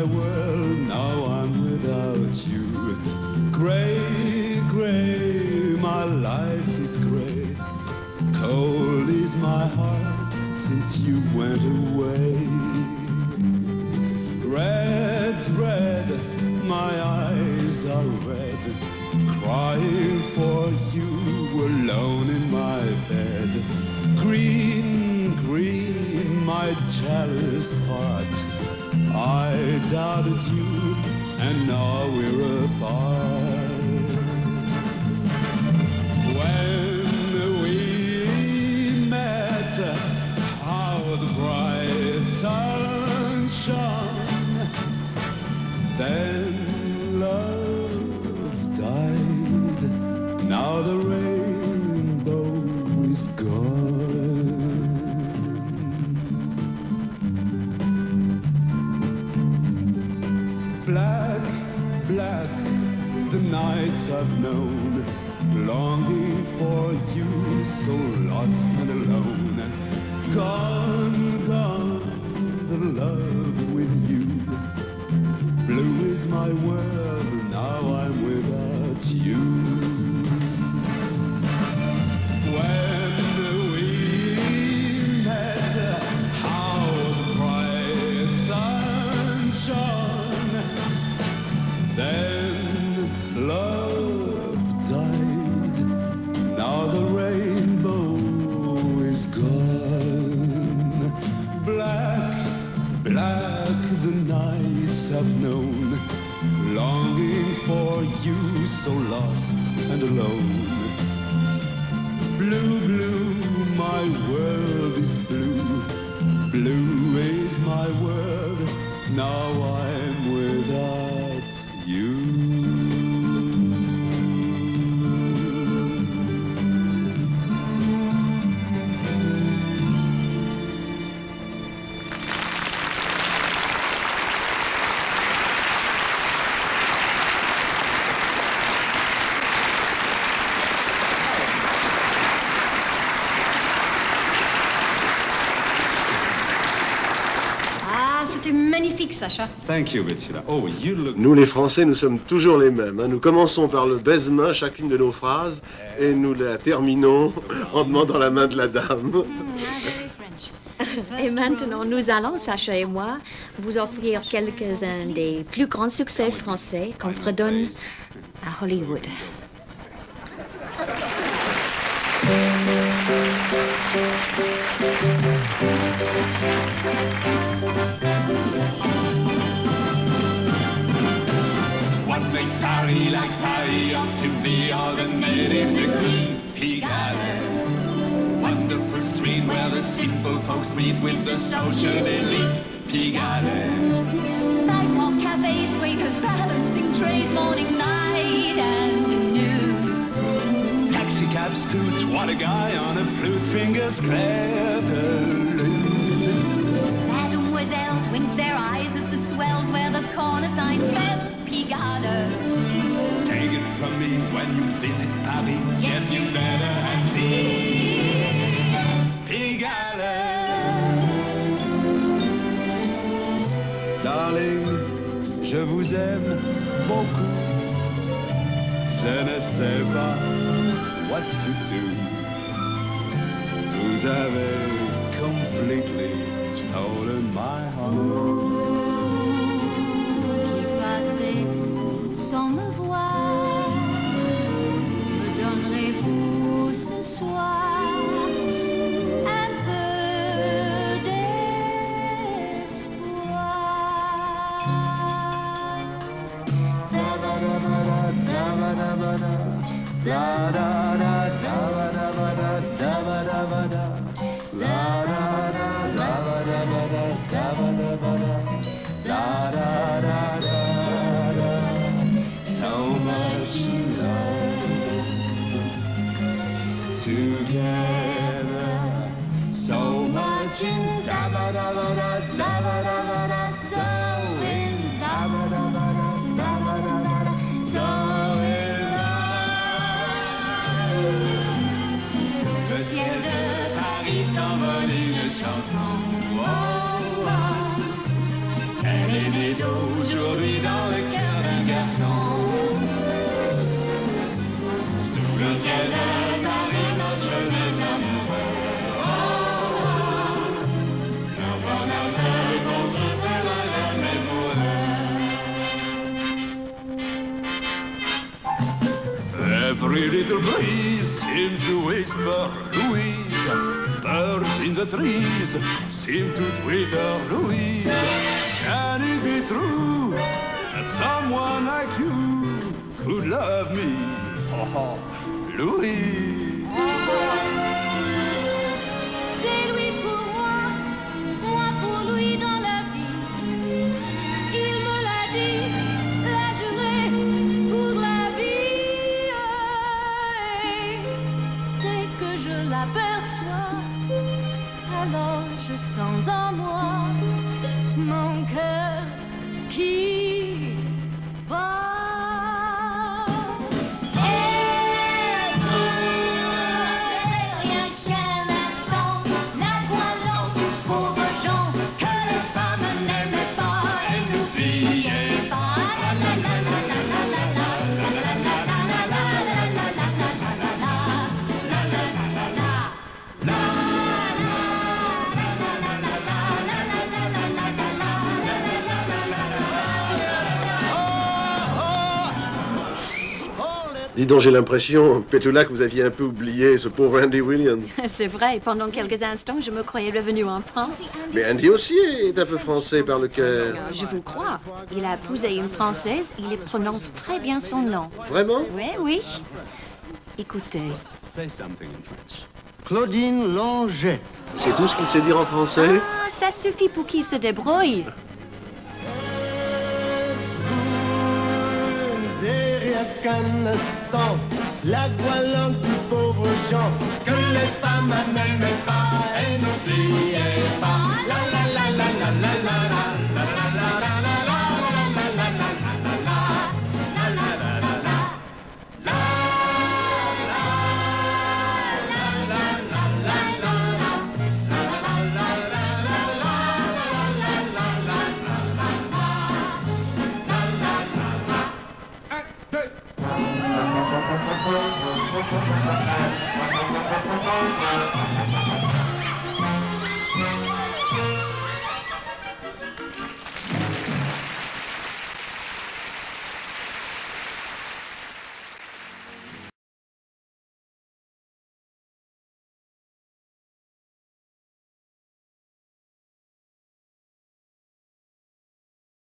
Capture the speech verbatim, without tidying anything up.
world, now I'm without you. Gray, gray, my life is gray. Cold is my heart since you went away. Red, red, my eyes are red, crying for you alone in my bed. Green, green, my jealous heart, I doubted you, and now we're apart. When we met, how the bright sun shone. Then love died, now the rainbow is gone. Black, black, the nights I've known, longing for you, so lost and alone. Gone, gone, the love with you. Blue is my world, now I'm without you. When we met, how the bright sun shone. Then love died, now the rainbow is gone. Black, black, the nights I've known, longing for you, so lost and alone. Blue, blue, my world is blue. Blue is my world, now I'm without you. Magnifique, Sacha. Thank you, Betula. Oh, you look... Nous, les Français, nous sommes toujours les mêmes. Hein. Nous commençons par le baise-main, chacune de nos phrases, et nous la terminons en demandant la main de la dame. Et maintenant, nous allons, Sacha et moi, vous offrir quelques-uns des plus grands succès français qu'on fredonne à Hollywood. What makes Paris like Paris ought to be all the natives agree. Pigalle, wonderful street where the simple folks meet with the social elite. Pigalle, sidewalk cafes, waiters balancing trays, morning, night, and noon. Taxi cabs toots, what a guy on a flute, fingers clair de lune. Mademoiselles wink their eyes at the swells where the corner sign spells Pigalle. Take it from me, when you visit Paris, yes, you better have seen Pigalle. Darling, je vous aime beaucoup. Je ne sais pas what to do. Vous avez completely stolen my heart. Qui passez sans me voir, me donnerez-vous ce soir un peu d'espoir? Da da da da da da da da da so much love together, so much in da ba da ba da da ba da ba da, so in da ba da ba da da ba da ba da, so in love. Sous le ciel de Paris s'envole une chanson. Oh, oh. Elle est née d'aujourd'hui dans le cœur d'un garçon. Sous le ciel de Paris, notre jeunesse amoureux. Oh, le bonheur se construit, c'est la jamais pour eux. Every little breeze seemed to whisper Louise. Birds in the trees seem to twitter Louise. Can it be true that someone like you could love me? Oh, Louise. C'est lui pour moi, moi pour lui dans la vie. Il me l'a dit, l'a juré pour la vie. Et dès que je l'aperçois, alors je sens en moi mon cœur qui bat. Et pour rien qu'un instant, la voilante du pauvre Jean que les femmes n'aimaient pas et n'oubliaient pas. La la la la la la la la la la la la la la la la la. Dis donc, j'ai l'impression, Petula, que vous aviez un peu oublié ce pauvre Andy Williams. C'est vrai, pendant quelques instants, je me croyais revenu en France. Mais Andy aussi est un peu français par le cœur. Je vous crois. Il a épousé une Française, il prononce très bien son nom. Vraiment? Oui, oui. Écoutez. Say something in French. Claudine Langette. C'est tout ce qu'il sait dire en français? Ah, ça suffit pour qu'il se débrouille. Derrière qu'un instant, la voilante du pauvre Jean que les femmes n'aimaient pas et n'oubliaient pas. La la la la la la la la la la la la la la la la la la. Un, deux.